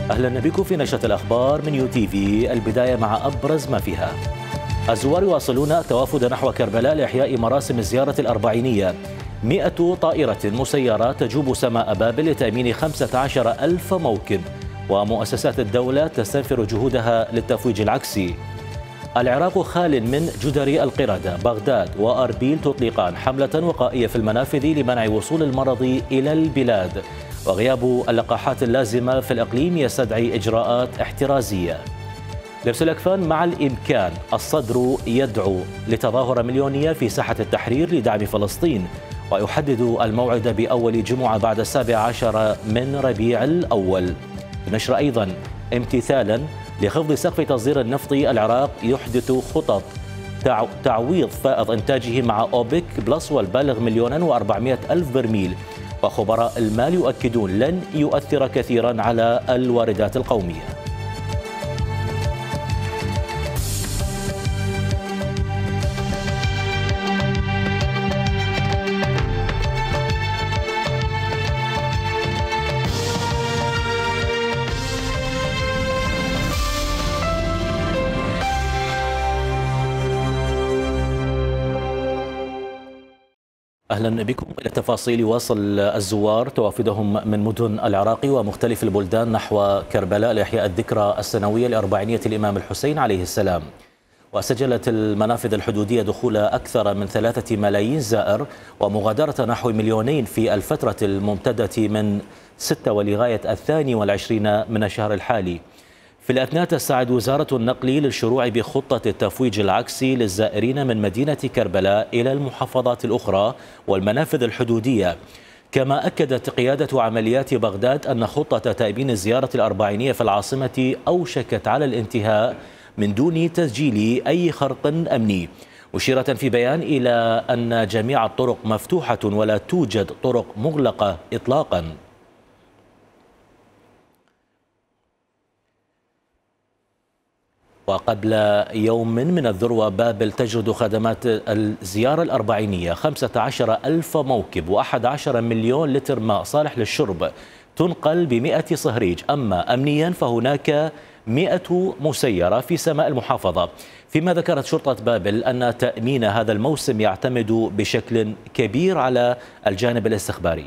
أهلا بكم في نشرة الأخبار من يو تي في. البداية مع أبرز ما فيها. الزوار يواصلون التوافد نحو كربلاء لإحياء مراسم الزيارة الأربعينية. 100 طائرة مسيرة تجوب سماء بابل لتأمين 15,000 موكب. ومؤسسات الدولة تستنفر جهودها للتفويج العكسي. العراق خال من جدر القردة. بغداد وأربيل تطلقان حملة وقائية في المنافذ لمنع وصول المرض إلى البلاد. وغياب اللقاحات اللازمة في الإقليم يستدعي إجراءات احترازية. لبس الأكفان مع الإمكان. الصدر يدعو لتظاهرة مليونية في ساحة التحرير لدعم فلسطين. ويحدد الموعد بأول جمعة بعد 17 من ربيع الأول. النشر أيضا امتثالا لخفض سقف تصدير النفط. العراق يحدث خطط تعويض فائض إنتاجه مع أوبك بلس والبالغ 1,400,000 برميل. وخبراء المال يؤكدون لن يؤثر كثيرا على الواردات القومية. أهلا بكم إلى التفاصيل. يواصل الزوار توافدهم من مدن العراق ومختلف البلدان نحو كربلاء لإحياء الذكرى السنوية لأربعينية الإمام الحسين عليه السلام. وسجلت المنافذ الحدودية دخول أكثر من 3 ملايين زائر ومغادرة نحو 2,000,000 في الفترة الممتدة من 6 ولغاية 22 من الشهر الحالي. في الأثناء تستعد وزارة النقل للشروع بخطة التفويج العكسي للزائرين من مدينة كربلاء إلى المحافظات الأخرى والمنافذ الحدودية. كما أكدت قيادة عمليات بغداد أن خطة تأمين الزيارة الأربعينية في العاصمة أوشكت على الانتهاء من دون تسجيل أي خرق أمني، مشيرة في بيان إلى أن جميع الطرق مفتوحة ولا توجد طرق مغلقة إطلاقا. وقبل يوم من الذروة بابل تجرد خدمات الزيارة الأربعينية 15,000 موكب و11 مليون لتر ماء صالح للشرب تنقل ب100 صهريج. أما أمنيا فهناك 100 مسيرة في سماء المحافظة. فيما ذكرت شرطة بابل أن تأمين هذا الموسم يعتمد بشكل كبير على الجانب الاستخباري.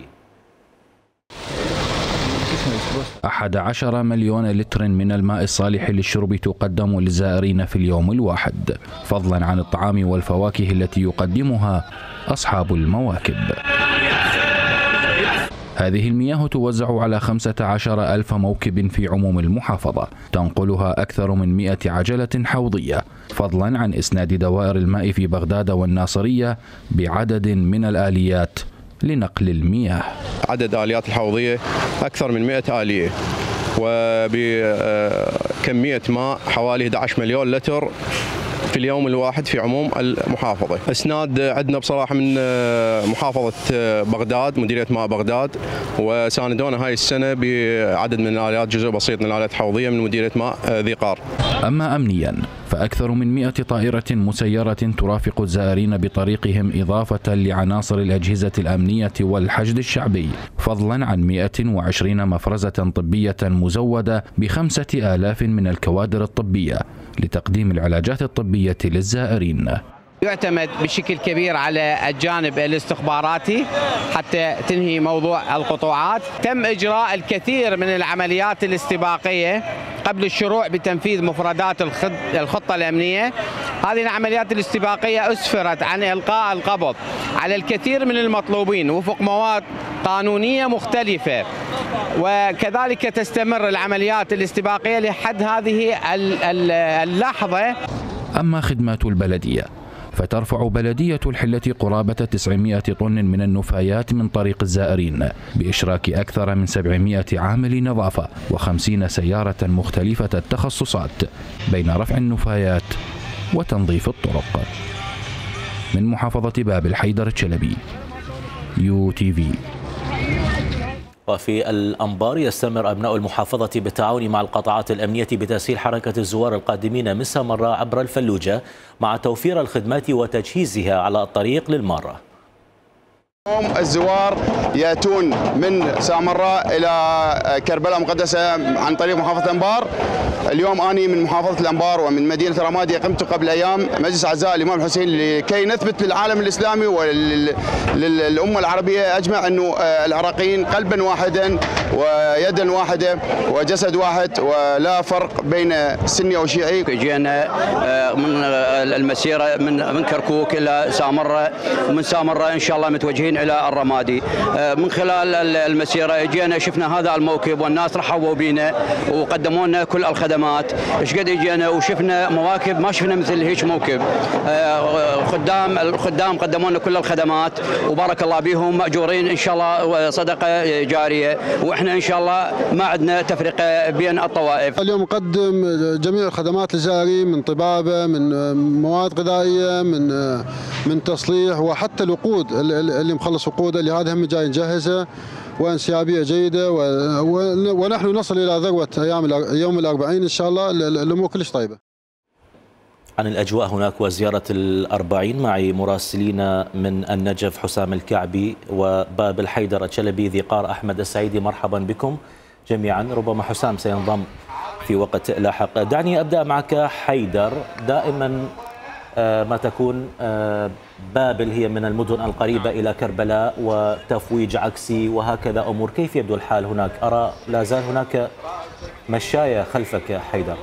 11 مليون لتر من الماء الصالح للشرب تقدم للزائرين في اليوم الواحد، فضلا عن الطعام والفواكه التي يقدمها أصحاب المواكب. هذه المياه توزع على 15,000 موكب في عموم المحافظة، تنقلها أكثر من 100 عجلة حوضية، فضلا عن إسناد دوائر الماء في بغداد والناصرية بعدد من الآليات لنقل المياه. عدد آليات الحوضية أكثر من 100 آلية، وبكمية ماء حوالي 11 مليون لتر في اليوم الواحد في عموم المحافظة. إسناد عندنا بصراحة من محافظة بغداد، مديرية ماء بغداد، وساندونا هاي السنة بعدد من الآليات، جزء بسيط من الآليات الحوضية من مديرية ماء ذي قار. أما أمنيا فأكثر من 100 طائرة مسيرة ترافق الزائرين بطريقهم، إضافة لعناصر الأجهزة الأمنية والحشد الشعبي، فضلا عن 120 مفرزة طبية مزودة ب5,000 من الكوادر الطبية لتقديم العلاجات الطبية للزائرين. يعتمد بشكل كبير على الجانب الاستخباراتي حتى تنهي موضوع القطوعات. تم إجراء الكثير من العمليات الاستباقية قبل الشروع بتنفيذ مفردات الخطة الأمنية. هذه العمليات الاستباقية أسفرت عن إلقاء القبض على الكثير من المطلوبين وفق مواد قانونية مختلفة، وكذلك تستمر العمليات الاستباقية لحد هذه اللحظة. أما خدمات البلدية فترفع بلدية الحلة قرابة 900 طن من النفايات من طريق الزائرين، بإشراك أكثر من 700 عامل نظافة و50 سيارة مختلفة التخصصات بين رفع النفايات وتنظيف الطرق. من محافظة بابل، حيدر الشلبي، يو تي في. وفي الأنبار يستمر أبناء المحافظة بالتعاون مع القطاعات الأمنية بتسهيل حركة الزوار القادمين من سامراء عبر الفلوجة، مع توفير الخدمات وتجهيزها على الطريق للمارة. الزوار يأتون من سامراء إلى كربلاء مقدسة عن طريق محافظة الأنبار. اليوم أني من محافظة الأنبار ومن مدينة رمادي قمت قبل أيام مجلس أعزاء الإمام الحسين لكي نثبت للعالم الإسلامي وللأمة العربية أجمع أنه العراقيين قلبا واحدا ويدا واحدة وجسد واحد ولا فرق بين سني وشيعي. جينا من المسيرة من كركوك إلى سامراء، ومن سامراء إن شاء الله متوجهين إلى الرمادي. من خلال المسيرة جينا شفنا هذا الموكب والناس رحبوا بينا وقدموا لنا كل الخدمات. ايش قد جينا وشفنا مواكب ما شفنا مثل هيك موكب. الخدام قدموا لنا كل الخدمات وبارك الله بهم، مأجورين إن شاء الله صدقة جارية، وإحنا إن شاء الله ما عندنا تفرقة بين الطوائف. اليوم نقدم جميع الخدمات للزائرين من طبابة، من مواد غذائية، من تصليح، وحتى الوقود اللي مخلص وقوده اللي هذا هم جاي نجهزه وانسيابيه جيده، ونحن نصل الى ذروه يوم الأربعين ان شاء الله. الامور كلش طيبه. عن الأجواء هناك وزيارة الأربعين معي مراسلين من النجف حسام الكعبي وباب الحيدر الشلبي ذي قار أحمد السعيدي. مرحبا بكم جميعا. ربما حسام سينضم في وقت لاحق. دعني أبدأ معك حيدر. دائما ما تكون بابل هي من المدن القريبة إلى كربلاء وتفويج عكسي وهكذا أمور، كيف يبدو الحال هناك؟ أرى لا زال هناك مشاية خلفك حيدر.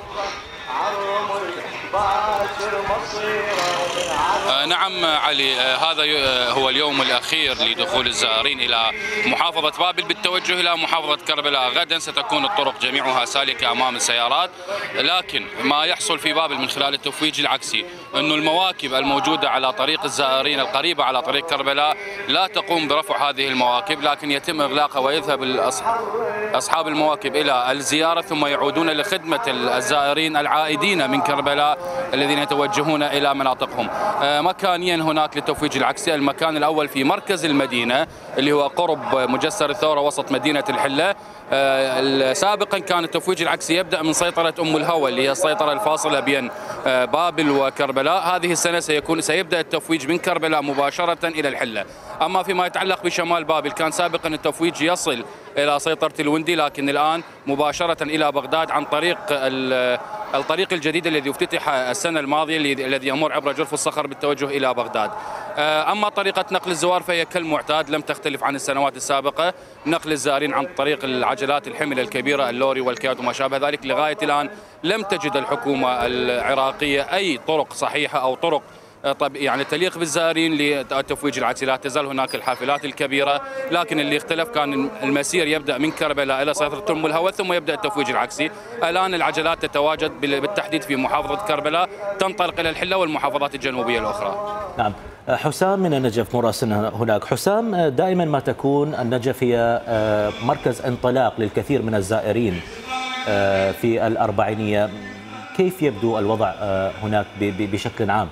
نعم علي، هذا هو اليوم الأخير لدخول الزائرين إلى محافظة بابل بالتوجه إلى محافظة كربلاء. غدا ستكون الطرق جميعها سالكة أمام السيارات، لكن ما يحصل في بابل من خلال التفويج العكسي أنه المواكب الموجودة على طريق الزائرين القريبة على طريق كربلاء لا تقوم برفع هذه المواكب، لكن يتم إغلاقها ويذهب أصحاب المواكب إلى الزيارة ثم يعودون لخدمة الزائرين العائدين من كربلاء الذين يتوجهون إلى مناطقهم. مكانيا هناك للتفويج العكسي. المكان الأول في مركز المدينة اللي هو قرب مجسر الثورة وسط مدينة الحلة. سابقا كان التفويج العكسي يبدأ من سيطرة أم الهوى اللي هي السيطرة الفاصلة بين بابل وكربلاء. هذه السنة سيبدأ التفويج من كربلاء مباشرة إلى الحلة. أما فيما يتعلق بشمال بابل كان سابقا التفويج يصل إلى سيطرة الوندي، لكن الآن مباشرة إلى بغداد عن طريق الطريق الجديد الذي افتتح السنة الماضية الذي يمر عبر جرف الصخر بالتوجه إلى بغداد. أما طريقة نقل الزوار فهي كالمعتاد لم تختلف عن السنوات السابقة، نقل الزائرين عن طريق العجلات الحملة الكبيرة اللوري والكيات وما شابه ذلك. لغاية الآن لم تجد الحكومة العراقية أي طرق صحيحة أو طرق يعني تليق بالزائرين للتفويج العكسي. لا تزال هناك الحافلات الكبيرة، لكن اللي اختلف كان المسير يبدأ من كربلاء إلى سيطرة أم الهوى ثم يبدأ التفويج العكسي. الآن العجلات تتواجد بالتحديد في محافظة كربلاء، تنطلق إلى الحلة والمحافظات الجنوبية الأخرى. نعم. حسام من النجف مراسلنا هناك. حسام، دائما ما تكون النجف هي مركز انطلاق للكثير من الزائرين في الأربعينية، كيف يبدو الوضع هناك بشكل عام؟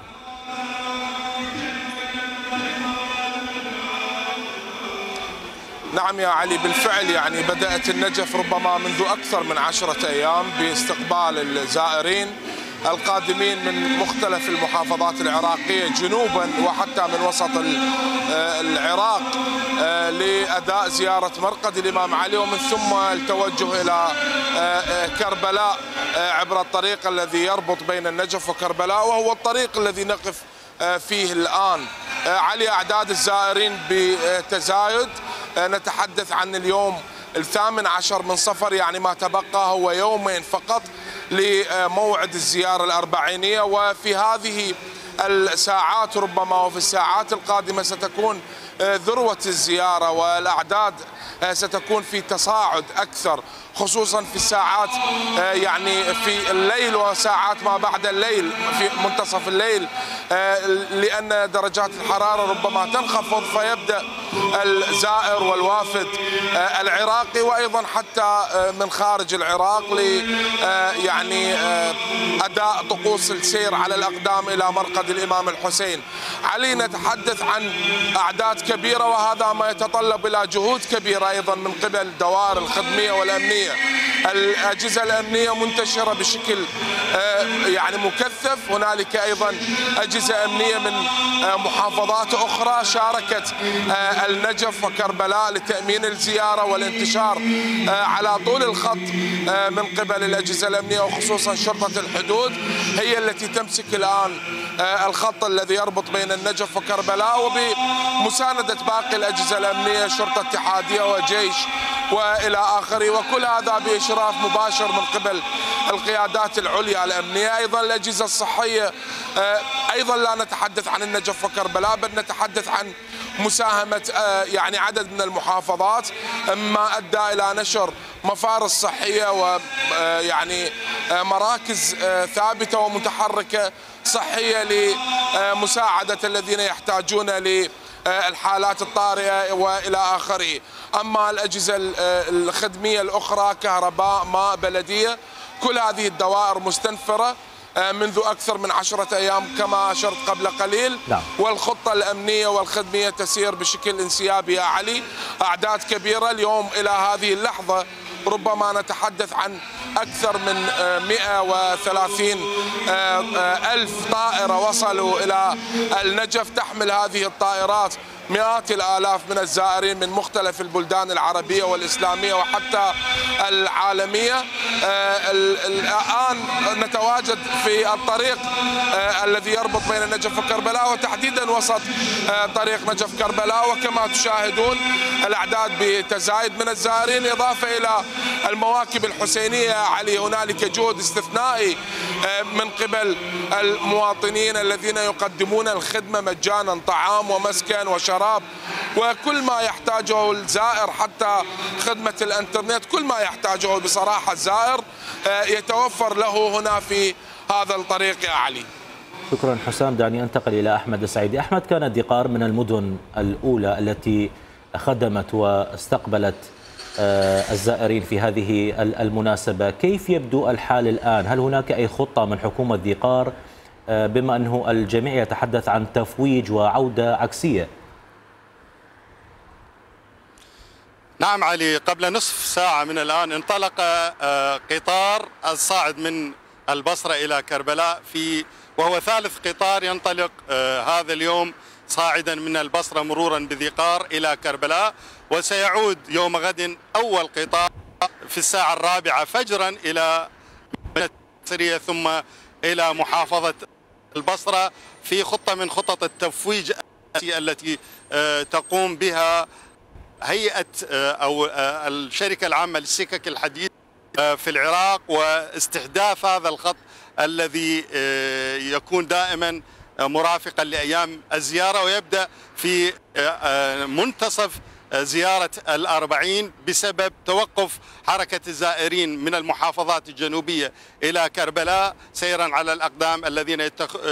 نعم يا علي، بالفعل يعني بدأت النجف ربما منذ أكثر من 10 أيام باستقبال الزائرين القادمين من مختلف المحافظات العراقية جنوبا وحتى من وسط العراق لأداء زيارة مرقد الإمام علي، ومن ثم التوجه إلى كربلاء عبر الطريق الذي يربط بين النجف وكربلاء، وهو الطريق الذي نقف فيه الآن. علي، أعداد الزائرين بتزايد، نتحدث عن اليوم 18 من صفر، يعني ما تبقى هو يومين فقط لموعد الزيارة الأربعينية. وفي هذه الساعات ربما وفي الساعات القادمة ستكون ذروة الزيارة، والأعداد ستكون في تصاعد أكثر، خصوصا في الساعات يعني في الليل وساعات ما بعد الليل في منتصف الليل، لأن درجات الحرارة ربما تنخفض، فيبدأ الزائر والوافد العراقي وأيضا حتى من خارج العراق يعني أداء طقوس السير على الأقدام إلى مرقد الإمام الحسين. علي، نتحدث عن أعداد كبيرة، وهذا ما يتطلب إلى جهود كبيرة أيضا من قبل الدوائر الخدمية والأمنية. الأجهزة الأمنية منتشرة بشكل يعني مكثف مكثف. هنالك أيضا أجهزة أمنية من محافظات أخرى شاركت النجف وكربلاء لتأمين الزيارة والانتشار على طول الخط من قبل الأجهزة الأمنية، وخصوصا شرطة الحدود هي التي تمسك الآن الخط الذي يربط بين النجف وكربلاء، وبمساندة باقي الأجهزة الأمنية شرطة اتحادية وجيش وإلى آخره، وكل هذا بإشراف مباشر من قبل القيادات العليا الأمنية. أيضا الأجهزة الصحية، أيضا لا نتحدث عن النجف وكربلاء بل نتحدث عن مساهمة يعني عدد من المحافظات، ما أدى إلى نشر مفارس صحية ويعني مراكز ثابتة ومتحركة صحية لمساعدة الذين يحتاجون للحالات الطارئة وإلى آخره. أما الأجهزة الخدمية الأخرى كهرباء، ماء، بلدية، كل هذه الدوائر مستنفرة منذ أكثر من 10 أيام كما أشرت قبل قليل. والخطة الأمنية والخدمية تسير بشكل انسيابي يا علي. أعداد كبيرة اليوم إلى هذه اللحظة، ربما نتحدث عن أكثر من 130 ألف طائرة وصلوا إلى النجف. تحمل هذه الطائرات مئات الآلاف من الزائرين من مختلف البلدان العربية والإسلامية وحتى العالمية. الآن نتواجد في الطريق الذي يربط بين النجف وكربلاء، وتحديدا وسط طريق نجف كربلاء، وكما تشاهدون الأعداد بتزايد من الزائرين، إضافة إلى المواكب الحسينية علي. هنالك جهد استثنائي من قبل المواطنين الذين يقدمون الخدمة مجانا، طعام ومسكن وشراب وكل ما يحتاجه الزائر، حتى خدمة الانترنت، كل ما يحتاجه بصراحة الزائر يتوفر له هنا في هذا الطريق يا علي. شكرا حسام. دعني أنتقل إلى أحمد السعيدي. أحمد، كانت دقار من المدن الأولى التي خدمت واستقبلت الزائرين في هذه المناسبة. كيف يبدو الحال الآن؟ هل هناك أي خطة من حكومة دقار بما أنه الجميع يتحدث عن تفويج وعودة عكسية؟ نعم علي، قبل نصف ساعة من الآن انطلق قطار الصاعد من البصرة إلى كربلاء، وهو ثالث قطار ينطلق هذا اليوم صاعدا من البصرة مرورا بذقار إلى كربلاء، وسيعود يوم غد أول قطار في الساعة 4 فجرا إلى سوريا ثم إلى محافظة البصرة، في خطة من خطط التفويج التي تقوم بها هيئة أو الشركة العامة للسكك الحديد في العراق، واستحداث هذا الخط الذي يكون دائما مرافقا لأيام الزيارة، ويبدأ في منتصف زيارة 40 بسبب توقف حركة الزائرين من المحافظات الجنوبية إلى كربلاء سيرا على الأقدام الذين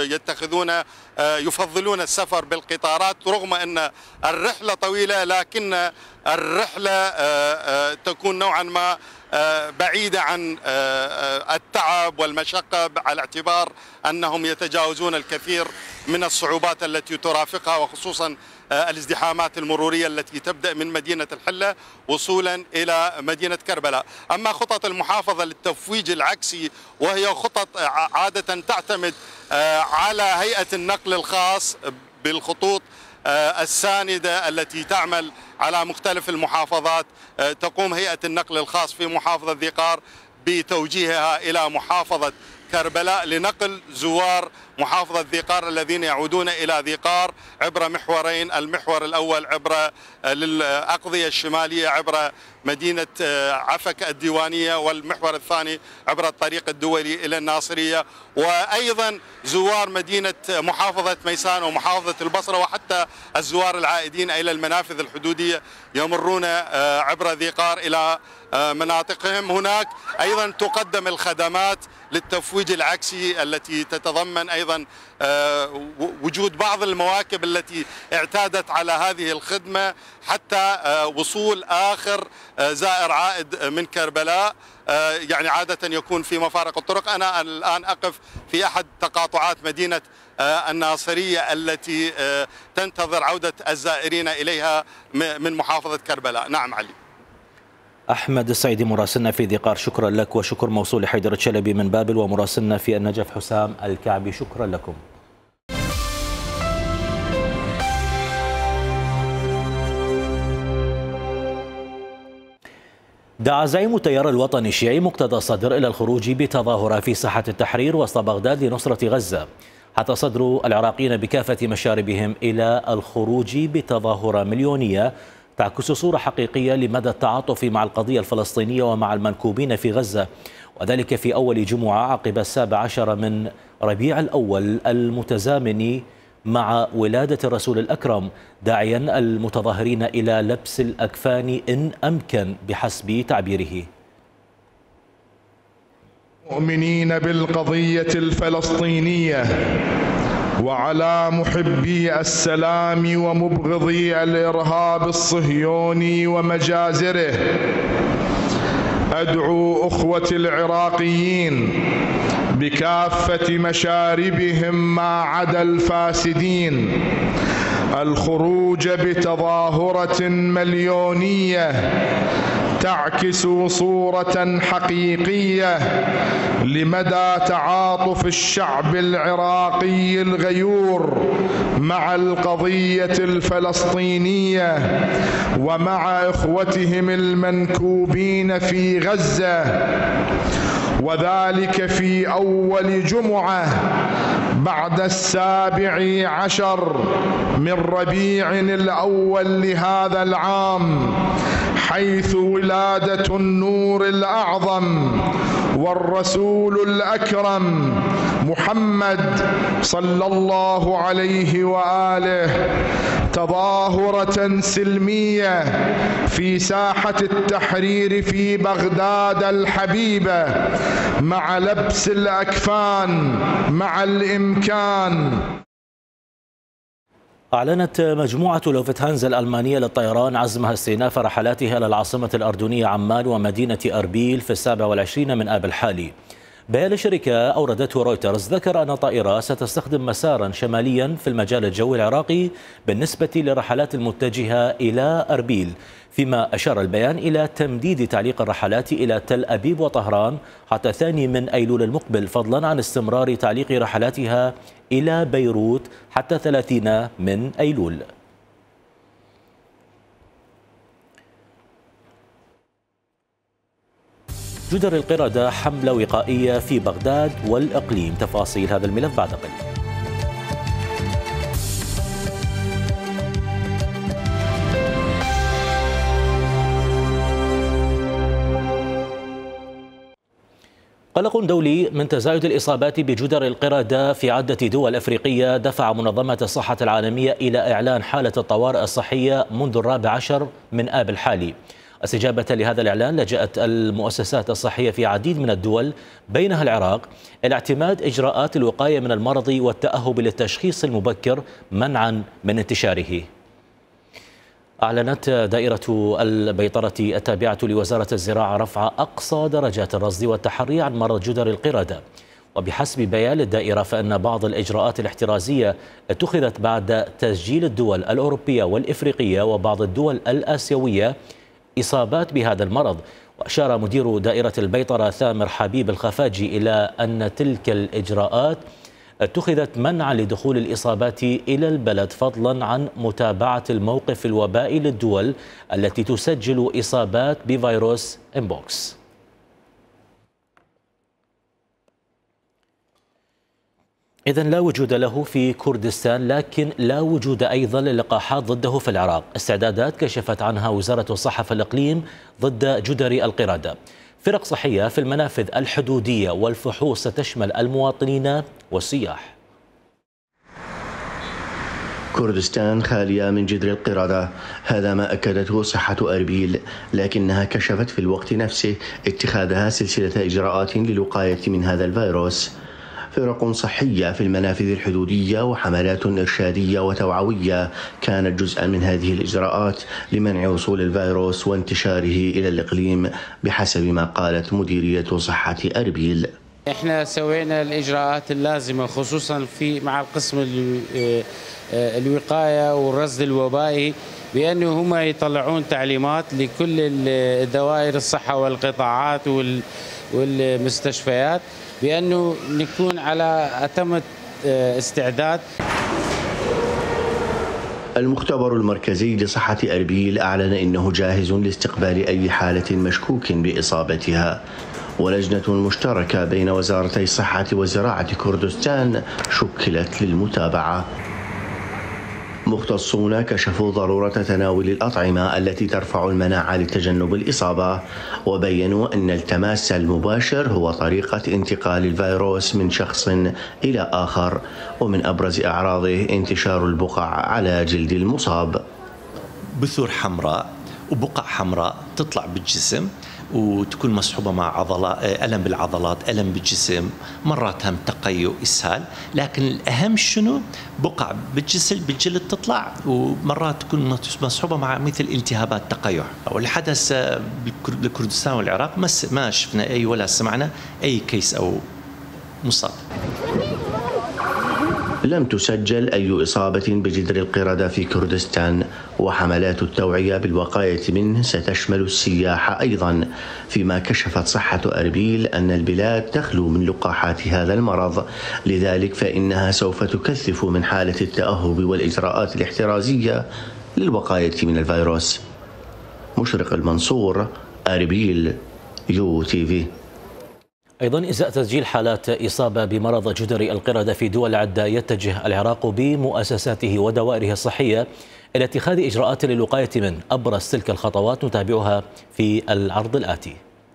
يفضلون السفر بالقطارات، رغم أن الرحلة طويلة لكن الرحلة تكون نوعا ما بعيدة عن التعب والمشقة، على اعتبار أنهم يتجاوزون الكثير من الصعوبات التي ترافقها، وخصوصا الازدحامات المرورية التي تبدأ من مدينة الحلة وصولا إلى مدينة كربلاء. أما خطط المحافظة للتفويج العكسي، وهي خطط عادة تعتمد على هيئة النقل الخاص بالخطوط الساندة التي تعمل على مختلف المحافظات. تقوم هيئة النقل الخاص في محافظة ذقار بتوجيهها إلى محافظة كربلاء لنقل زوار محافظة ذقار الذين يعودون إلى ذقار عبر محورين، المحور الأول عبر للأقضية الشمالية عبر مدينة عفك الديوانية، والمحور الثاني عبر الطريق الدولي إلى الناصرية، وأيضا زوار مدينة محافظة ميسان ومحافظة البصرة، وحتى الزوار العائدين إلى المنافذ الحدودية يمرون عبر ذقار إلى مناطقهم. هناك أيضا تقدم الخدمات للتفويج العكسي التي تتضمن أيضا وجود بعض المواكب التي اعتادت على هذه الخدمة حتى وصول آخر زائر عائد من كربلاء، يعني عادة يكون في مفارق الطرق. أنا الآن أقف في أحد تقاطعات مدينة الناصرية التي تنتظر عودة الزائرين إليها من محافظة كربلاء. نعم علي. أحمد السعيدي مراسلنا في ذقار، شكرا لك، وشكر موصول لحيدر الشلبي من بابل، ومراسلنا في النجف حسام الكعبي، شكرا لكم. دعا زعيم التيار الوطني الشيعي مقتدى صدر إلى الخروج بتظاهرة في ساحة التحرير وسط بغداد لنصرة غزة، حتى صدر العراقيين بكافة مشاربهم إلى الخروج بتظاهرة مليونية تعكس صورة حقيقية لمدى التعاطف مع القضية الفلسطينية ومع المنكوبين في غزة، وذلك في أول جمعة عقب 17 من ربيع الأول المتزامن مع ولادة الرسول الأكرم، داعيا المتظاهرين إلى لبس الأكفان إن أمكن بحسب تعبيره. مؤمنين بالقضية الفلسطينية وعلى محبي السلام ومبغضي الإرهاب الصهيوني ومجازره، أدعو أخوتي العراقيين بكافة مشاربهم ما عدا الفاسدين الخروج بتظاهرة مليونية تعكس صورة حقيقية لمدى تعاطف الشعب العراقي الغيور مع القضية الفلسطينية ومع إخوتهم المنكوبين في غزة، وذلك في أول جمعة بعد 17 من ربيع الأول لهذا العام، حيث ولادة النور الأعظم والرسول الأكرم محمد صلى الله عليه وآله تظاهرة سلمية في ساحة التحرير في بغداد الحبيبة مع لبس الأكفان مع الإمكان. أعلنت مجموعة لوفتهانزا الألمانية للطيران عزمها استئناف رحلاتها إلى العاصمة الأردنية عمان ومدينة أربيل في 27 من آب الحالي. بيان الشركة أوردته رويترز ذكر أن الطائرة ستستخدم مسارا شماليا في المجال الجوي العراقي بالنسبة للرحلات المتجهة إلى أربيل، فيما أشار البيان إلى تمديد تعليق الرحلات إلى تل أبيب وطهران حتى 2 من أيلول المقبل، فضلا عن استمرار تعليق رحلاتها إلى بيروت حتى 30 من أيلول. جدر القردة حملة وقائية في بغداد والإقليم، تفاصيل هذا الملف بعد قليل. قلق دولي من تزايد الإصابات بجدر القردة في عدة دول أفريقية دفع منظمة الصحة العالمية إلى إعلان حالة الطوارئ الصحية منذ 14 من آب الحالي. استجابة لهذا الإعلان لجأت المؤسسات الصحية في عديد من الدول بينها العراق إلى اعتماد إجراءات الوقاية من المرض والتأهب للتشخيص المبكر منعا من انتشاره. أعلنت دائرة البيطرة التابعة لوزارة الزراعة رفع أقصى درجات الرصد والتحري عن مرض جدر القردة، وبحسب بيان الدائرة فإن بعض الإجراءات الاحترازية اتخذت بعد تسجيل الدول الأوروبية والإفريقية وبعض الدول الآسيوية إصابات بهذا المرض. وأشار مدير دائرة البيطرة ثامر حبيب الخفاجي إلى أن تلك الإجراءات اتخذت منعا لدخول الإصابات إلى البلد، فضلا عن متابعة الموقف الوبائي للدول التي تسجل إصابات بفيروس إمبوكس. إذن لا وجود له في كردستان، لكن لا وجود أيضا للقاحات ضده في العراق. استعدادات كشفت عنها وزارة الصحة في الإقليم ضد جدر القردة. فرق صحية في المنافذ الحدودية والفحوص ستشمل المواطنين والسياح. كردستان خالية من جدر القردة، هذا ما أكدته صحة أربيل، لكنها كشفت في الوقت نفسه اتخاذها سلسلة إجراءات للوقاية من هذا الفيروس. فرق صحية في المنافذ الحدودية وحملات إرشادية وتوعوية كانت جزءا من هذه الإجراءات لمنع وصول الفيروس وانتشاره إلى الإقليم، بحسب ما قالت مديرية صحة أربيل. احنا سوينا الاجراءات اللازمه خصوصا مع القسم الوقايه والرصد الوبائي، بانه هم يطلعون تعليمات لكل دوائر الصحه والقطاعات والمستشفيات بانه نكون على اتم استعداد. المختبر المركزي لصحة أربيل أعلن إنه جاهز لاستقبال أي حالة مشكوك بإصابتها، ولجنة مشتركة بين وزارتي الصحة وزراعة كردستان شكلت للمتابعة. مختصون كشفوا ضرورة تناول الأطعمة التي ترفع المناعة لتجنب الإصابة، وبينوا أن التماس المباشر هو طريقة انتقال الفيروس من شخص إلى آخر، ومن أبرز أعراضه انتشار البقع على جلد المصاب. بثور حمراء وبقع حمراء تطلع بالجسم وتكون مصحوبة مع ألم بالعضلات، ألم بالجسم، مرات هم تقيؤ، إسهال، لكن الأهم شنو؟ بقع بالجلد تطلع، ومرات تكون مصحوبة مع مثل التهابات تقيؤ. واللي حدث بكردستان والعراق ما شفنا أي ولا سمعنا أي كيس أو مصاب. لم تسجل أي إصابة بجدر القردة في كردستان، وحملات التوعية بالوقاية منه ستشمل السياحة أيضا، فيما كشفت صحة أربيل أن البلاد تخلو من لقاحات هذا المرض، لذلك فإنها سوف تكثف من حالة التأهب والإجراءات الاحترازية للوقاية من الفيروس. مشرق المنصور، أربيل، UTV. أيضا إزاء تسجيل حالات إصابة بمرض جدري القردة في دول عدة، يتجه العراق بمؤسساته ودوائره الصحية إلى اتخاذ إجراءات للوقاية منه. أبرز تلك الخطوات نتابعها في العرض الآتي.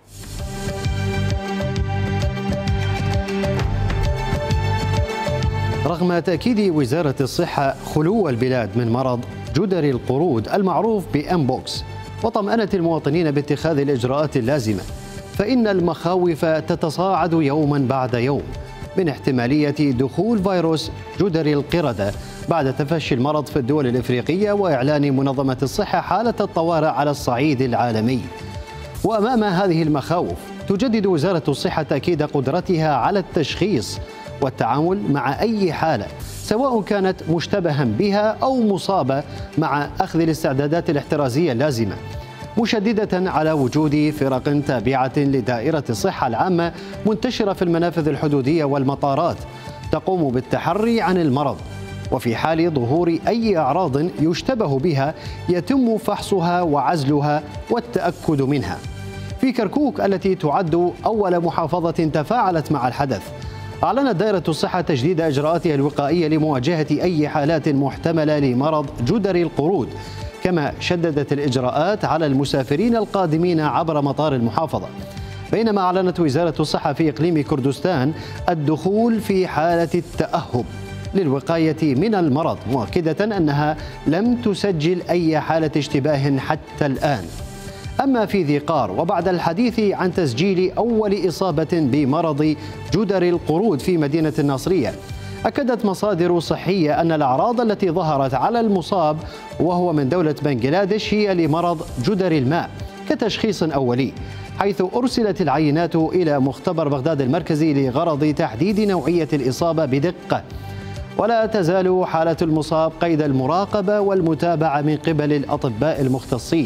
رغم تأكيد وزارة الصحة خلو البلاد من مرض جدري القرود المعروف بأمبوكس وطمأنة المواطنين باتخاذ الإجراءات اللازمة، فإن المخاوف تتصاعد يوما بعد يوم من احتمالية دخول فيروس جدري القردة بعد تفشي المرض في الدول الإفريقية وإعلان منظمة الصحة حالة الطوارئ على الصعيد العالمي. وأمام هذه المخاوف تجدد وزارة الصحة تأكيد قدرتها على التشخيص والتعامل مع أي حالة سواء كانت مشتبها بها أو مصابة، مع أخذ الاستعدادات الاحترازية اللازمة، مشددة على وجود فرق تابعة لدائرة الصحة العامة منتشرة في المنافذ الحدودية والمطارات تقوم بالتحري عن المرض، وفي حال ظهور أي أعراض يشتبه بها يتم فحصها وعزلها والتأكد منها. في كركوك التي تعد أول محافظة تفاعلت مع الحدث، أعلنت دائرة الصحة تجديد إجراءاتها الوقائية لمواجهة أي حالات محتملة لمرض جدري القرود، كما شددت الإجراءات على المسافرين القادمين عبر مطار المحافظة. بينما أعلنت وزارة الصحة في إقليم كردستان الدخول في حالة التأهب للوقاية من المرض، مؤكدة أنها لم تسجل أي حالة اشتباه حتى الآن. أما في ذي قار، وبعد الحديث عن تسجيل أول إصابة بمرض جدري القرود في مدينة الناصرية، أكدت مصادر صحية أن الأعراض التي ظهرت على المصاب وهو من دولة بنغلاديش هي لمرض جدري الماء كتشخيص أولي، حيث أرسلت العينات إلى مختبر بغداد المركزي لغرض تحديد نوعية الإصابة بدقة. ولا تزال حالة المصاب قيد المراقبة والمتابعة من قبل الأطباء المختصين.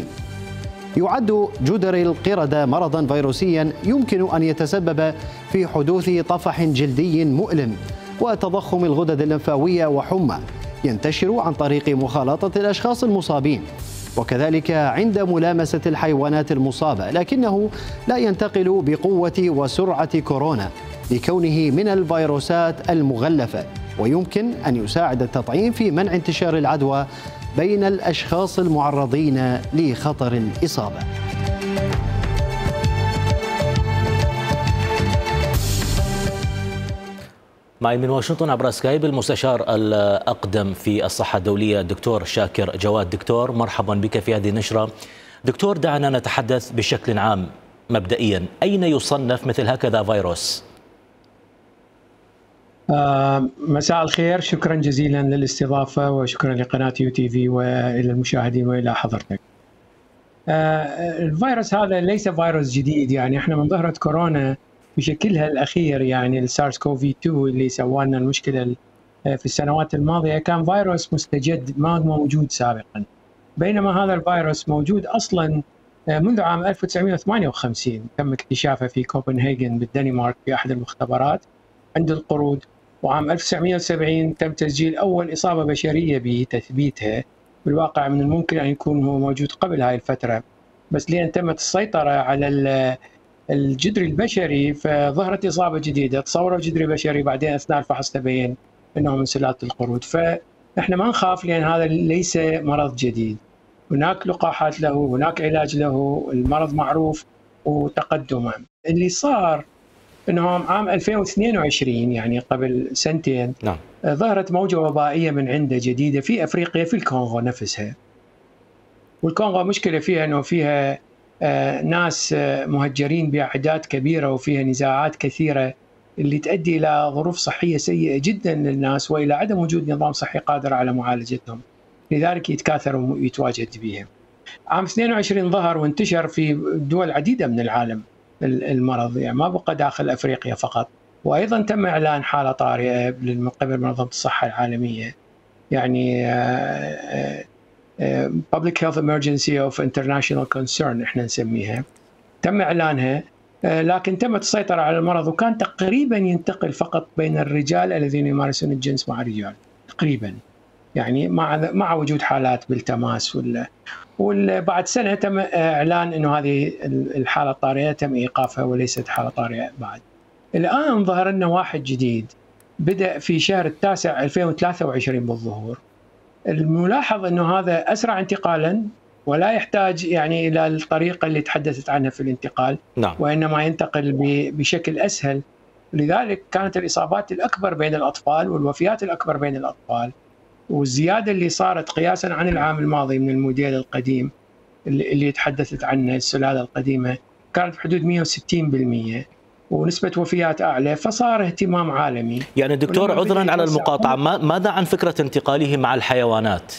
يعد جدري القردة مرضا فيروسيا يمكن أن يتسبب في حدوث طفح جلدي مؤلم وتضخم الغدد اللمفاوية وحمى ينتشر عن طريق مخالطة الأشخاص المصابين، وكذلك عند ملامسة الحيوانات المصابة، لكنه لا ينتقل بقوة وسرعة كورونا لكونه من الفيروسات المغلفة، ويمكن أن يساعد التطعيم في منع انتشار العدوى بين الأشخاص المعرضين لخطر الإصابة. معي من واشنطن عبر سكايب المستشار الأقدم في الصحة الدولية الدكتور شاكر جواد. دكتور، مرحبا بك في هذه النشرة. دكتور، دعنا نتحدث بشكل عام مبدئيا، أين يصنف مثل هكذا فيروس؟ مساء الخير، شكرا جزيلا للاستضافة وشكرا لقناة UTV وإلى المشاهدين وإلى حضرتك. الفيروس هذا ليس فيروس جديد، يعني احنا من ظهرت كورونا بشكلها الأخير يعني السارس كوفي 2 اللي سوى لنا المشكلة في السنوات الماضية كان فيروس مستجد ما موجود سابقا، بينما هذا الفيروس موجود أصلا منذ عام 1958 تم اكتشافه في كوبنهاجن بالدنمارك في أحد المختبرات عند القرود، وعام 1970 تم تسجيل أول إصابة بشرية بتثبيتها. بالواقع من الممكن أن يكون هو موجود قبل هاي الفترة، بس لأن تمت السيطرة على الجدري البشري فظهرت إصابة جديدة، تصوروا جدري بشري بعدين أثناء الفحص تبين أنه من سلالة القرود. فنحن ما نخاف لأن هذا ليس مرض جديد، هناك لقاحات له، هناك علاج له، المرض معروف وتقدمه. اللي صار أنه عام 2022 يعني قبل سنتين ظهرت موجة وبائية من عنده جديدة في أفريقيا في الكونغو نفسها. والكونغو مشكلة فيها أنه فيها ناس مهجرين بأعداد كبيرة وفيها نزاعات كثيرة اللي تؤدي إلى ظروف صحية سيئة جدا للناس وإلى عدم وجود نظام صحي قادر على معالجتهم، لذلك يتكاثروا ويتواجد بهم. عام 22 ظهر وانتشر في دول عديدة من العالم المرض، يعني ما بقى داخل أفريقيا فقط، وأيضا تم إعلان حالة طارئة من قبل منظمة الصحة العالمية، يعني Public Health Emergency of International Concern احنا نسميها، تم إعلانها، لكن تمت السيطرة على المرض وكان تقريبا ينتقل فقط بين الرجال الذين يمارسون الجنس مع الرجال تقريبا، يعني مع وجود حالات بالتماس بعد سنة تم إعلان أنه هذه الحالة الطارئة تم إيقافها وليست حالة طارئة بعد. الآن ظهر لنا واحد جديد بدأ في شهر التاسع 2023 بالظهور. الملاحظ أنه هذا أسرع انتقالا ولا يحتاج يعني إلى الطريقة اللي تحدثت عنها في الانتقال، وإنما ينتقل بشكل أسهل، لذلك كانت الإصابات الأكبر بين الأطفال والوفيات الأكبر بين الأطفال، والزيادة اللي صارت قياسا عن العام الماضي من الموديل القديم اللي تحدثت عنه السلالة القديمة كانت بحدود 160%، ونسبة وفيات أعلى، فصار اهتمام عالمي. يعني دكتور عذرا على المقاطعة، ماذا عن فكرة انتقاله مع الحيوانات؟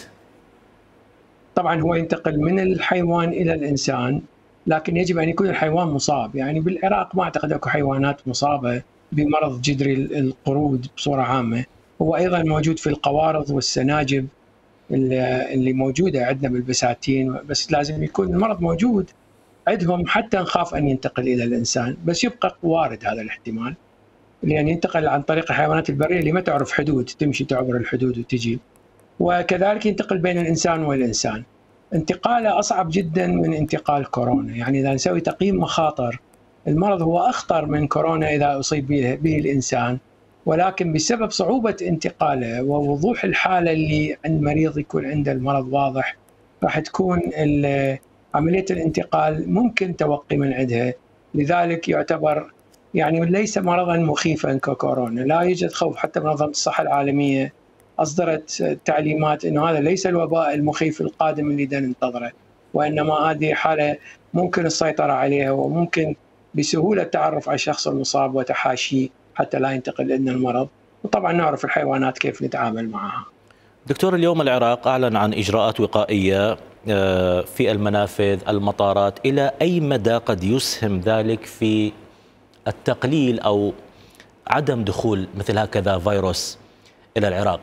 طبعا هو ينتقل من الحيوان إلى الإنسان، لكن يجب أن يكون الحيوان مصاب. يعني بالعراق ما أعتقد أكو حيوانات مصابة بمرض جدري القرود بصورة عامة. هو أيضا موجود في القوارض والسناجب اللي موجودة عندنا بالبساتين، بس لازم يكون المرض موجود عندهم حتى نخاف أن ينتقل إلى الإنسان، بس يبقى وارد هذا الاحتمال، لأن ينتقل عن طريق الحيوانات البرية اللي ما تعرف حدود، تمشي تعبر الحدود وتجي، وكذلك ينتقل بين الإنسان والإنسان. انتقاله أصعب جدا من انتقال كورونا، يعني إذا نسوي تقييم مخاطر المرض هو أخطر من كورونا إذا أصيب به الإنسان، ولكن بسبب صعوبة انتقاله ووضوح الحالة اللي عند مريض يكون عنده المرض واضح، راح تكون عملية الانتقال ممكن توقي من عندها، لذلك يعتبر يعني ليس مرضا مخيفا ككورونا. لا يوجد خوف، حتى منظمة الصحة العالمية أصدرت تعليمات أنه هذا ليس الوباء المخيف القادم اللي ننتظره، وإنما هذه حالة ممكن السيطرة عليها وممكن بسهولة التعرف على الشخص المصاب وتحاشيه حتى لا ينتقل لنا المرض، وطبعا نعرف الحيوانات كيف نتعامل معها. دكتور، اليوم العراق أعلن عن إجراءات وقائية في المنافذ، المطارات، إلى أي مدى قد يسهم ذلك في التقليل أو عدم دخول مثل هكذا فيروس إلى العراق؟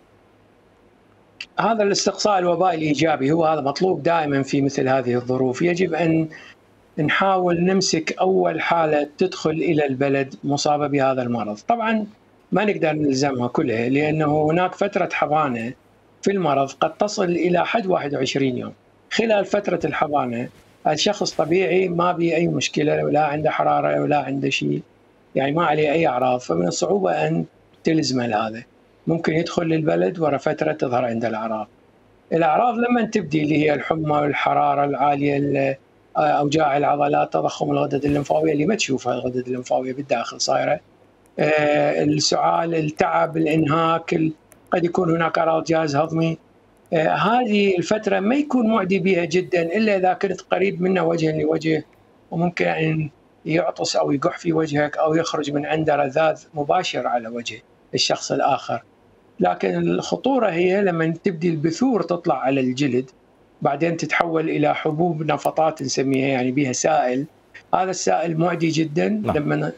هذا الاستقصاء الوبائي الإيجابي هو هذا مطلوب دائما في مثل هذه الظروف. يجب أن نحاول نمسك أول حالة تدخل إلى البلد مصابة بهذا المرض. طبعا ما نقدر نلزمها كلها، لأنه هناك فترة حضانة في المرض قد تصل إلى حد 21 يوم. خلال فترة الحضانة الشخص طبيعي ما بيه أي مشكلة، ولا عنده حرارة ولا عنده شيء، يعني ما عليه أي أعراض، فمن الصعوبة أن تلزمه هذا. ممكن يدخل للبلد ورا فترة تظهر عنده الأعراض. الأعراض لما تبدي اللي هي الحمى والحرارة العالية، أوجاع العضلات، تضخم الغدد الليمفاوية اللي ما تشوفها الغدد الليمفاوية بالداخل صايرة، السعال، التعب، الإنهاك، قد يكون هناك أعراض جهاز هضمي. هذه الفترة ما يكون معدي بها جدا إلا إذا كنت قريب منه وجها لوجه، وممكن أن يعطس أو يقح في وجهك أو يخرج من عنده رذاذ مباشر على وجه الشخص الآخر. لكن الخطورة هي لما تبدي البثور تطلع على الجلد، بعدين تتحول إلى حبوب نفطات نسميها، يعني بها سائل. هذا السائل معدي جدا. لما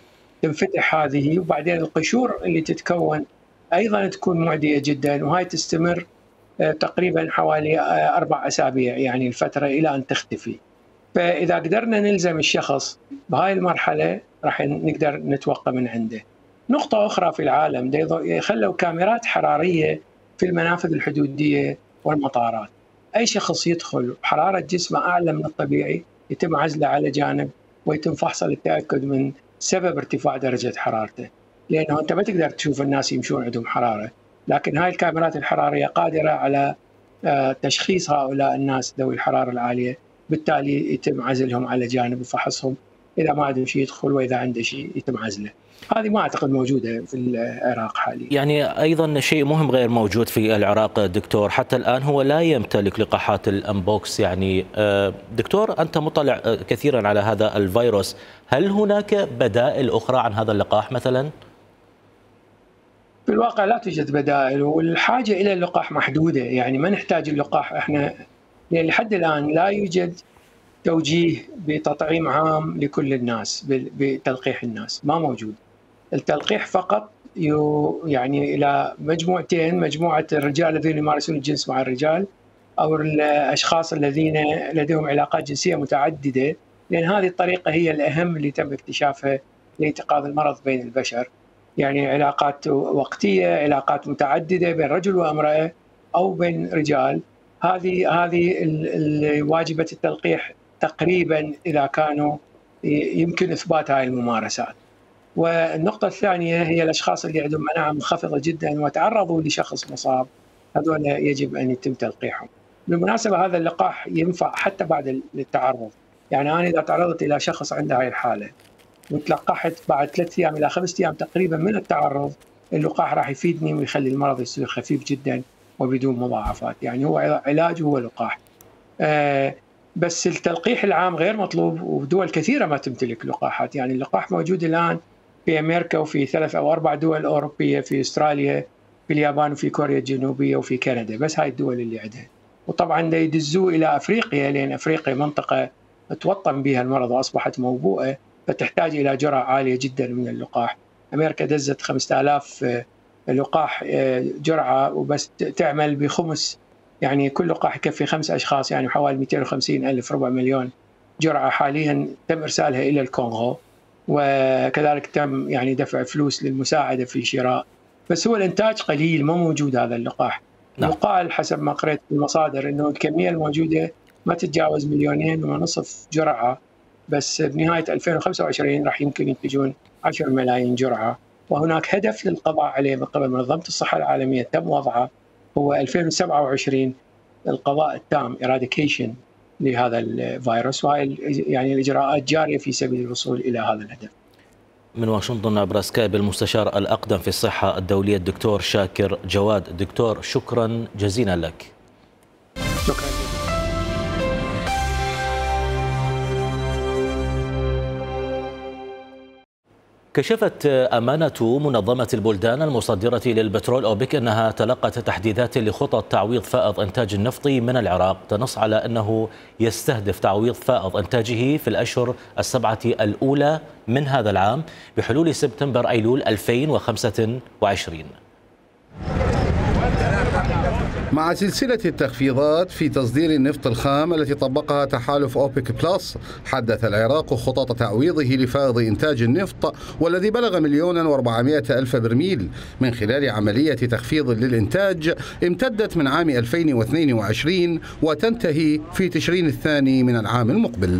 تنفتح هذه، وبعدين القشور اللي تتكون أيضا تكون معدية جدا، وهاي تستمر تقريبا حوالي 4 أسابيع يعني الفترة إلى أن تختفي. فإذا قدرنا نلزم الشخص بهاي المرحلة راح نقدر نتوقع من عنده. نقطة أخرى في العالم خلوا كاميرات حرارية في المنافذ الحدودية والمطارات. أي شخص يدخل حرارة جسمه أعلى من الطبيعي يتم عزله على جانب ويتم فحصه للتأكد من سبب ارتفاع درجة حرارته، لأنه أنت ما تقدر تشوف الناس يمشون عندهم حرارة، لكن هاي الكاميرات الحرارية قادرة على تشخيص هؤلاء الناس ذوي الحرارة العالية، بالتالي يتم عزلهم على جانب وفحصهم، إذا ما عندهم شيء يدخل وإذا عنده شيء يتم عزله. هذه ما أعتقد موجودة في العراق حاليا. يعني أيضا شيء مهم غير موجود في العراق دكتور، حتى الآن هو لا يمتلك لقاحات الأمبوكس. يعني دكتور أنت مطلع كثيرا على هذا الفيروس، هل هناك بدائل أخرى عن هذا اللقاح مثلا؟ في الواقع لا توجد بدائل، والحاجة إلى اللقاح محدودة، يعني ما نحتاج اللقاح احنا، لأن لحد الآن لا يوجد توجيه بتطعيم عام لكل الناس بتلقيح الناس، ما موجود. التلقيح فقط يعني إلى مجموعتين، مجموعة الرجال الذين يمارسون الجنس مع الرجال أو الأشخاص الذين لديهم علاقات جنسية متعددة، لأن هذه الطريقة هي الأهم اللي تم اكتشافها لانتقال المرض بين البشر، يعني علاقات وقتية، علاقات متعددة بين رجل وامرأة أو بين رجال. هذه واجبة التلقيح تقريبا إذا كانوا يمكن إثبات هاي الممارسات. والنقطة الثانية هي الأشخاص اللي عندهم مناعة منخفضة جدا وتعرضوا لشخص مصاب، هذول يجب أن يتم تلقيحهم. بالمناسبة هذا اللقاح ينفع حتى بعد التعرض، يعني أنا إذا تعرضت إلى شخص عنده هاي الحالة وتلقحت بعد 3 أيام إلى 5 أيام تقريبا من التعرض، اللقاح راح يفيدني ويخلي المرض يصير خفيف جدا وبدون مضاعفات، يعني هو علاج هو لقاح. بس التلقيح العام غير مطلوب، ودول كثيرة ما تمتلك لقاحات. يعني اللقاح موجود الآن في أمريكا وفي 3 أو 4 دول أوروبية، في أستراليا، في اليابان، وفي كوريا الجنوبية، وفي كندا، بس هاي الدول اللي عندها. وطبعا يدزوه إلى أفريقيا، لأن أفريقيا منطقة توطن بها المرض وأصبحت موبوءة، فتحتاج إلى جرعة عالية جدا من اللقاح. أمريكا دزت 5000 لقاح جرعة وبس تعمل بخمس، يعني كل لقاح يكفي 5 أشخاص، يعني حوالي 250,000 ربع مليون جرعة حاليا تم إرسالها إلى الكونغو، وكذلك تم يعني دفع فلوس للمساعدة في شراء، بس هو الإنتاج قليل، ما موجود هذا اللقاح. يقال حسب ما قرأت في المصادر أنه الكمية الموجودة ما تتجاوز 2.5 مليون جرعة، بس بنهاية 2025 راح يمكن ينتجون 10 ملايين جرعة. وهناك هدف للقضاء عليه من قبل منظمة الصحة العالمية تم وضعه، هو 2027 القضاء التام eradication لهذا الفيروس، وهي يعني الإجراءات جارية في سبيل الوصول إلى هذا الهدف. من واشنطن عبر سكايب المستشار الأقدم في الصحة الدولية الدكتور شاكر جواد. دكتور شكرا جزيلا لك. شكرا. كشفت أمانة منظمة البلدان المصدرة للبترول أوبك أنها تلقت تحديثات لخطط تعويض فائض إنتاج النفط من العراق، تنص على أنه يستهدف تعويض فائض إنتاجه في الأشهر ال7 الأولى من هذا العام بحلول سبتمبر أيلول 2025. مع سلسلة التخفيضات في تصدير النفط الخام التي طبقها تحالف أوبك بلس، حدث العراق خطط تعويضه لفائض إنتاج النفط والذي بلغ 1,400,000 برميل من خلال عملية تخفيض للإنتاج امتدت من عام 2022 وتنتهي في تشرين الثاني من العام المقبل.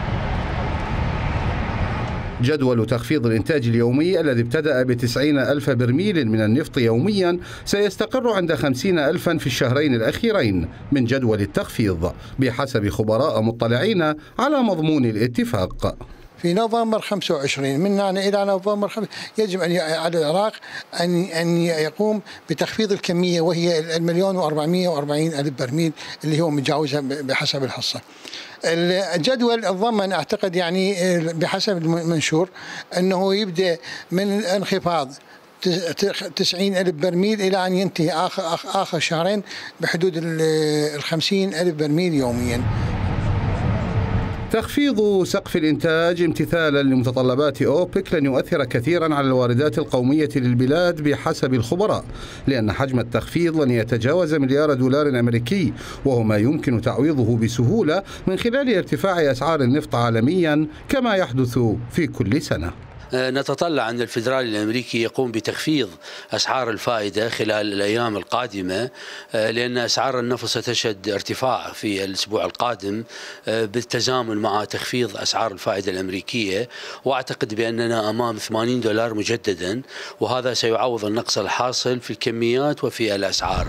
جدول تخفيض الإنتاج اليومي الذي ابتدأ ب90,000 برميل من النفط يوميا سيستقر عند 50,000 في الشهرين الأخيرين من جدول التخفيض بحسب خبراء مطلعين على مضمون الاتفاق. في نوفمبر 25 من هنا إلى نوفمبر 5 يجب على العراق أن يقوم بتخفيض الكمية، وهي 1,440,000 برميل اللي هو متجاوزها بحسب الحصة. الجدول ضمن أعتقد يعني بحسب المنشور أنه يبدأ من انخفاض 90,000 برميل إلى أن ينتهي آخر شهرين بحدود 50,000 برميل يوميا. تخفيض سقف الإنتاج امتثالا لمتطلبات أوبك لن يؤثر كثيرا على الواردات القومية للبلاد بحسب الخبراء، لأن حجم التخفيض لن يتجاوز مليار دولار أمريكي، وهو ما يمكن تعويضه بسهولة من خلال ارتفاع أسعار النفط عالميا كما يحدث في كل سنة. نتطلع أن الفيدرالي الأمريكي يقوم بتخفيض أسعار الفائدة خلال الأيام القادمة، لأن أسعار النفط ستشهد ارتفاع في الأسبوع القادم بالتزامن مع تخفيض أسعار الفائدة الأمريكية، وأعتقد بأننا أمام 80 دولار مجددا، وهذا سيعوض النقص الحاصل في الكميات وفي الأسعار.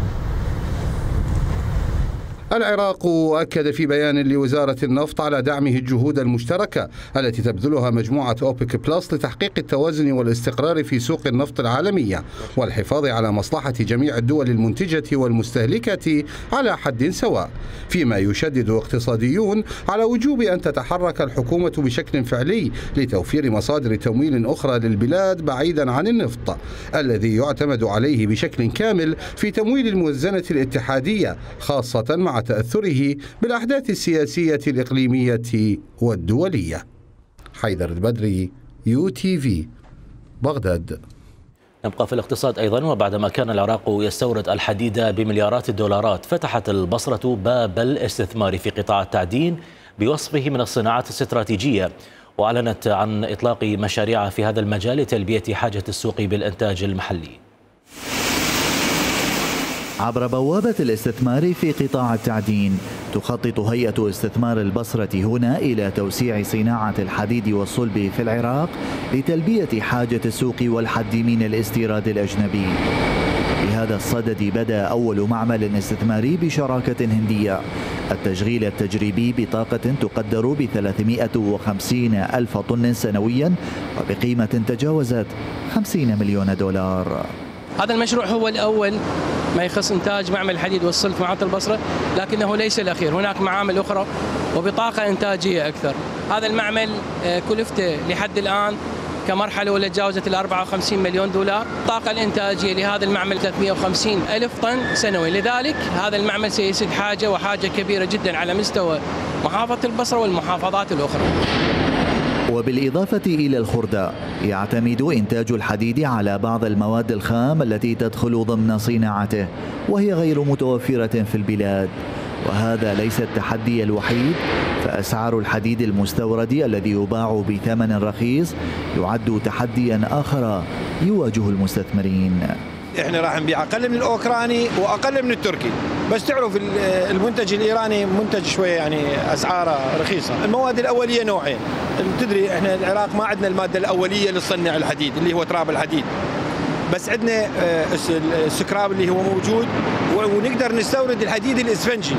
العراق أكد في بيان لوزارة النفط على دعمه الجهود المشتركة التي تبذلها مجموعة أوبك بلس لتحقيق التوازن والاستقرار في سوق النفط العالمية والحفاظ على مصلحة جميع الدول المنتجة والمستهلكة على حد سواء، فيما يشدد اقتصاديون على وجوب أن تتحرك الحكومة بشكل فعلي لتوفير مصادر تمويل أخرى للبلاد بعيدا عن النفط الذي يعتمد عليه بشكل كامل في تمويل الموازنة الاتحادية، خاصة مع تأثره بالأحداث السياسية الإقليمية والدولية. حيدر البدري، UTV، بغداد. نبقى في الاقتصاد أيضا. وبعدما كان العراق يستورد الحديد بمليارات الدولارات، فتحت البصرة باب الاستثمار في قطاع التعدين بوصفه من الصناعات الاستراتيجية، وأعلنت عن إطلاق مشاريع في هذا المجال لتلبية حاجة السوق بالإنتاج المحلي. عبر بوابة الاستثمار في قطاع التعدين، تخطط هيئة استثمار البصرة هنا إلى توسيع صناعة الحديد والصلب في العراق لتلبية حاجة السوق والحد من الاستيراد الأجنبي. بهذا الصدد بدأ أول معمل استثماري بشراكة هندية التشغيل التجريبي بطاقة تقدر ب 350 ألف طن سنويا وبقيمة تجاوزت 50 مليون دولار. هذا المشروع هو الأول ما يخص إنتاج معمل الحديد والصلب في معادن البصرة، لكنه ليس الأخير، هناك معامل أخرى وبطاقة إنتاجية أكثر. هذا المعمل كلفته لحد الآن كمرحلة أولى تجاوزت 54 مليون دولار. الطاقة الإنتاجية لهذا المعمل 350 ألف طن سنوي، لذلك هذا المعمل سيسد حاجة كبيرة جدا على مستوى محافظة البصرة والمحافظات الأخرى. وبالإضافة إلى الخردة، يعتمد إنتاج الحديد على بعض المواد الخام التي تدخل ضمن صناعته وهي غير متوفرة في البلاد، وهذا ليس التحدي الوحيد، فأسعار الحديد المستورد الذي يباع بثمن رخيص يعد تحديا آخر يواجه المستثمرين. احنا راح نبيع اقل من الاوكراني واقل من التركي، بس تعرف المنتج الايراني منتج شويه يعني اسعاره رخيصه. المواد الاوليه نوعين، تدري احنا العراق ما عندنا الماده الاوليه لصنع الحديد اللي هو تراب الحديد، بس عندنا السكراب اللي هو موجود، ونقدر نستورد الحديد الاسفنجي.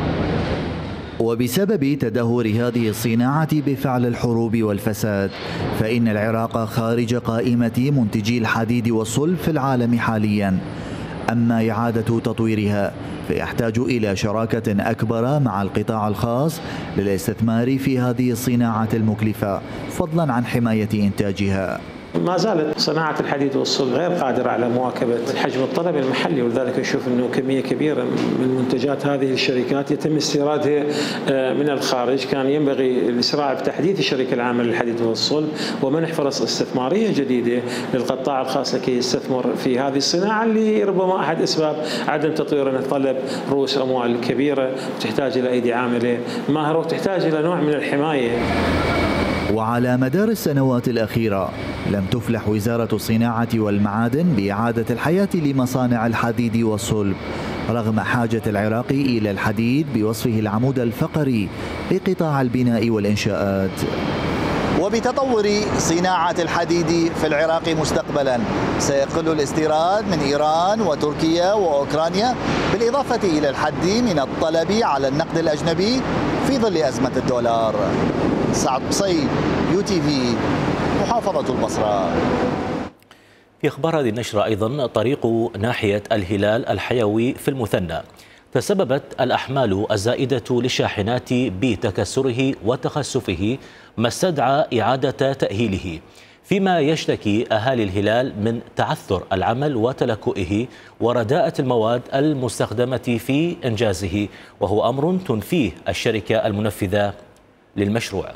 وبسبب تدهور هذه الصناعة بفعل الحروب والفساد، فإن العراق خارج قائمة منتجي الحديد والصلب في العالم حاليا. أما إعادة تطويرها فيحتاج إلى شراكة أكبر مع القطاع الخاص للاستثمار في هذه الصناعة المكلفة، فضلا عن حماية إنتاجها. ما زالت صناعة الحديد والصلب غير قادرة على مواكبة حجم الطلب المحلي، ولذلك نشوف أنه كمية كبيرة من منتجات هذه الشركات يتم استيرادها من الخارج. كان ينبغي الإسراع بتحديث الشركة العامة للحديد والصلب ومنح فرص استثمارية جديدة للقطاع الخاص لكي يستثمر في هذه الصناعة اللي ربما أحد أسباب عدم تطويرها تطلب رؤوس أموال كبيرة وتحتاج إلى أيدي عاملة ماهرة وتحتاج إلى نوع من الحماية. وعلى مدار السنوات الأخيرة لم تفلح وزارة الصناعة والمعادن بإعادة الحياة لمصانع الحديد والصلب، رغم حاجة العراق إلى الحديد بوصفه العمود الفقري لقطاع البناء والإنشاءات. وبتطور صناعة الحديد في العراق مستقبلا سيقل الاستيراد من إيران وتركيا وأوكرانيا، بالإضافة إلى الحد من الطلب على النقد الأجنبي في ظل أزمة الدولار. سعد بصيد، UTV، محافظة البصرة. في أخبار هذه النشرة أيضا، طريق ناحية الهلال الحيوي في المثنى، تسببت الأحمال الزائدة للشاحنات بتكسره وتخسفه، ما استدعى إعادة تأهيله، فيما يشتكي أهالي الهلال من تعثر العمل وتلكؤه ورداءة المواد المستخدمة في إنجازه، وهو أمر تنفيه الشركة المنفذة للمشروع.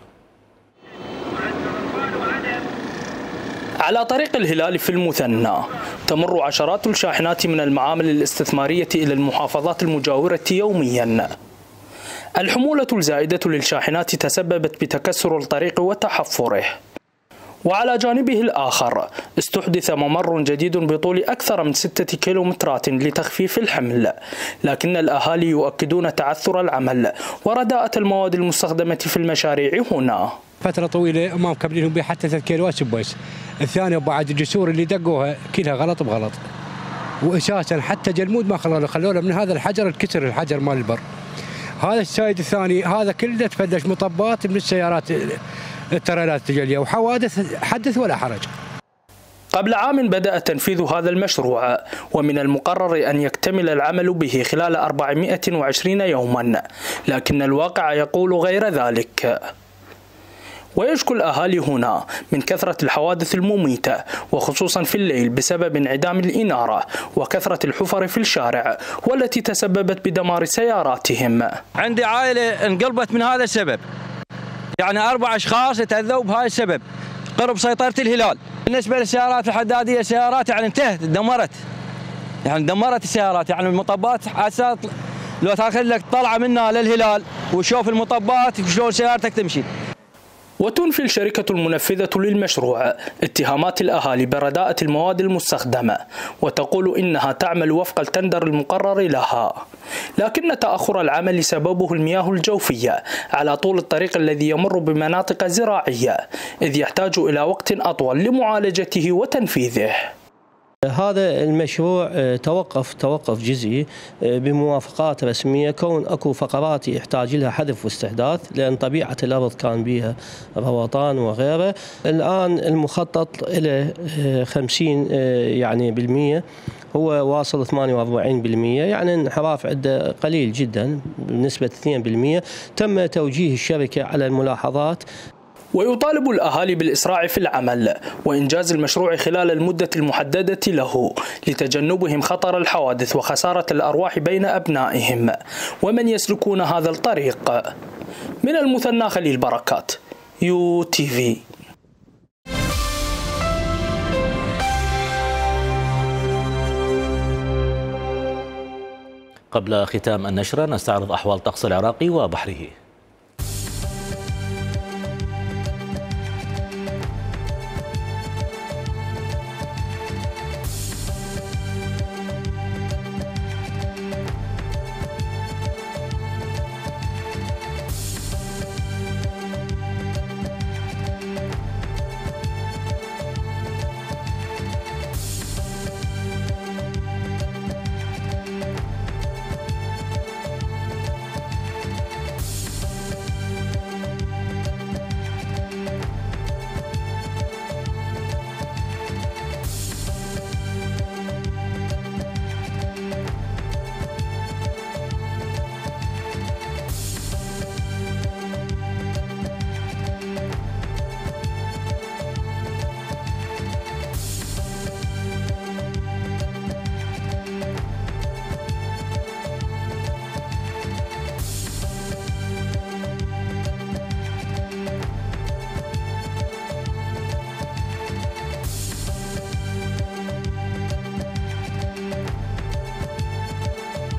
على طريق الهلال في المثنى تمر عشرات الشاحنات من المعامل الاستثمارية إلى المحافظات المجاورة يوميا. الحمولة الزائدة للشاحنات تسببت بتكسر الطريق وتحفره. وعلى جانبه الآخر استحدث ممر جديد بطول أكثر من 6 كيلومترات لتخفيف الحمل، لكن الأهالي يؤكدون تعثر العمل ورداءة المواد المستخدمة في المشاريع هنا. فترة طويلة ما مكملينهم بها حتى 3 كيلوات سبويس. الثانية بعد الجسور اللي دقوها كلها غلط بغلط، وأساسا حتى جلمود ما خلونا من هذا الحجر الكسر، الحجر مال البر. هذا السايد الثاني هذا كله تفدش مطبات من السيارات التريلات التجارية وحوادث حدث ولا حرج. قبل عام بدأ تنفيذ هذا المشروع، ومن المقرر أن يكتمل العمل به خلال 420 يوما، لكن الواقع يقول غير ذلك. ويشكو الأهالي هنا من كثرة الحوادث المميتة، وخصوصا في الليل بسبب انعدام الإنارة وكثرة الحفر في الشارع، والتي تسببت بدمار سياراتهم. عندي عائلة انقلبت من هذا السبب، يعني 4 أشخاص تأذوا بهذا السبب قرب سيطرة الهلال. بالنسبة للسيارات الحدادية، سيارات يعني انتهت، دمرت، يعني دمرت السيارات، يعني المطبات حسات لو تاخذ لك طلعة منها للهلال وشوف المطبات شلون سيارتك تمشي. وتنفي الشركة المنفذة للمشروع اتهامات الأهالي برداءة المواد المستخدمة، وتقول إنها تعمل وفق التندر المقرر لها، لكن تأخر العمل سببه المياه الجوفية على طول الطريق الذي يمر بمناطق زراعية، إذ يحتاج إلى وقت أطول لمعالجته وتنفيذه. هذا المشروع توقف جزئي بموافقات رسمية، كون اكو فقرات يحتاج لها حذف واستحداث لان طبيعة الارض كان بها روضان وغيره. الان المخطط الى 50 يعني بالمية، هو واصل 48%، يعني انحراف عنده قليل جدا بنسبة 2%. تم توجيه الشركة على الملاحظات. ويطالب الأهالي بالإسراع في العمل وإنجاز المشروع خلال المدة المحددة له، لتجنبهم خطر الحوادث وخسارة الأرواح بين أبنائهم ومن يسلكون هذا الطريق. من المثنى خليل بركات، UTV. قبل ختام النشرة نستعرض أحوال الطقس العراقي وبحره.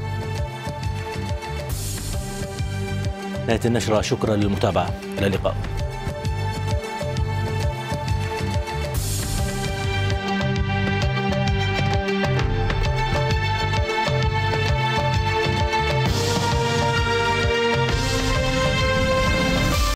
نهاية النشرة، شكرا للمتابعة، إلى اللقاء.